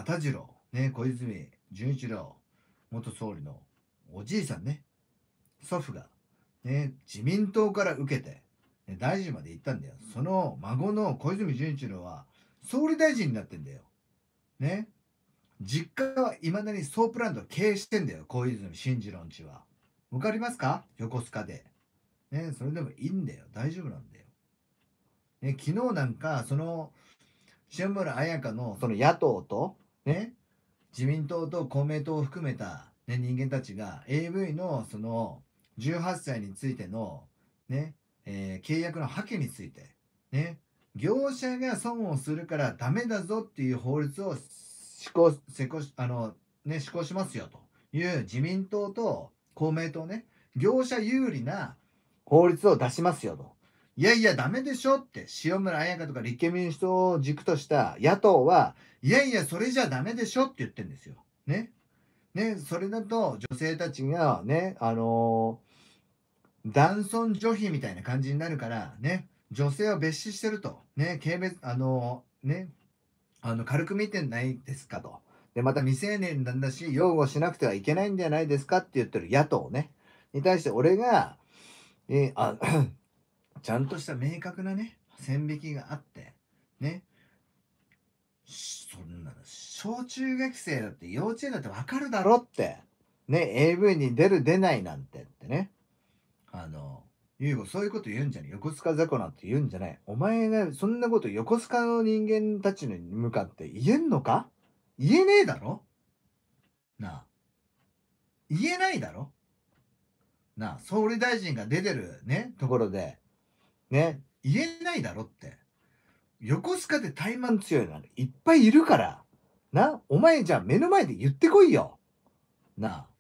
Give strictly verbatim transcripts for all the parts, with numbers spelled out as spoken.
又次郎、ね、小泉純一郎元総理のおじいさんね、祖父が、ね、自民党から受けて、ね、大臣まで行ったんだよ。その孫の小泉純一郎は総理大臣になってんだよ。ね。実家はいまだにソープランド経営してんだよ、小泉進次郎んちは。わかりますか？横須賀で。ね、それでもいいんだよ。大丈夫なんだよ。ね、昨日なんか、その、塩村彩香のその野党と、ね、自民党と公明党を含めた、ね、人間たちが エーブイ のそのじゅうはっさいについての、ねえー契約の破棄について、ね、業者が損をするからダメだぞっていう法律を施行施行あの、ね、施行しますよという自民党と公明党ね、業者有利な法律を出しますよと。いやいやダメでしょって、塩村彩香とか立憲民主党を軸とした野党はいやいやそれじゃダメでしょって言ってるんですよ。ね。ね、それだと女性たちがね、あのー男尊女卑みたいな感じになるからね、女性を蔑視してると。ね、軽蔑、あのーね、あの、軽く見てないですかと。で、また未成年なんだし、擁護しなくてはいけないんじゃないですかって言ってる野党ね。に対して俺が、えーあちゃんとした明確なね、線引きがあって、ね、そんなの、小中学生だって幼稚園だってわかるだろって。ね、エーブイ に出る出ないなんてってね。あの、ゆうごそういうこと言うんじゃねえ。横須賀雑魚なんて言うんじゃない。お前がそんなこと横須賀の人間たちに向かって言えんのか？言えねえだろなあ。言えないだろなあ。総理大臣が出てるね、ところで、ね、言えないだろって。横須賀で怠慢強いのいっぱいいるから。な、お前じゃあ目の前で言ってこいよ。なあ。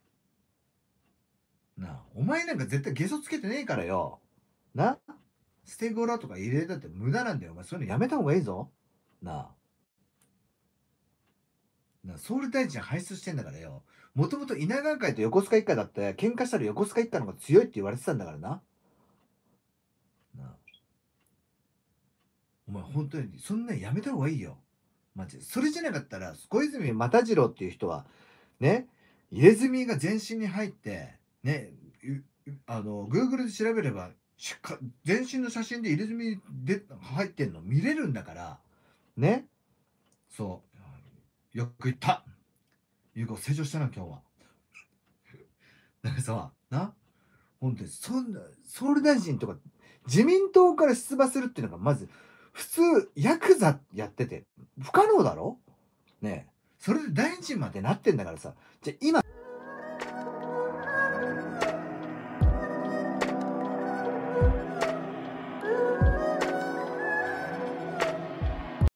なあ。お前なんか絶対ゲソつけてねえからよ。な、捨て頃とか入れたって無駄なんだよ。お前そういうのやめた方がいいぞ。なあ。なあ、総理大臣輩出してんだからよ。もともと稲川会と横須賀一家だって喧嘩したら横須賀一家の方が強いって言われてたんだからな。なあ。お前本当にそんなんやめた方がいいよ。マジで。それじゃなかったら、小泉又次郎っていう人は、ね、入れ墨が全身に入って、ね、あの、Google で調べれば、全身の写真で入れ墨で入ってんの見れるんだから、ね、そう、よく言った。ゆうこ成長したな、今日は。だからさ、な、本当に、そんな、総理大臣とか、自民党から出馬するっていうのが、まず、普通、ヤクザやってて、不可能だろねえ。それで大臣までなってんだからさ、じゃあ今、